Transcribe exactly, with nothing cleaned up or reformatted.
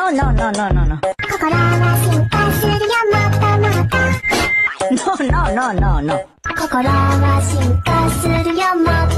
No, no, no, no, no, no. 心は進化するよもっともっと No, no, no, no, no. 心は進化するよもっと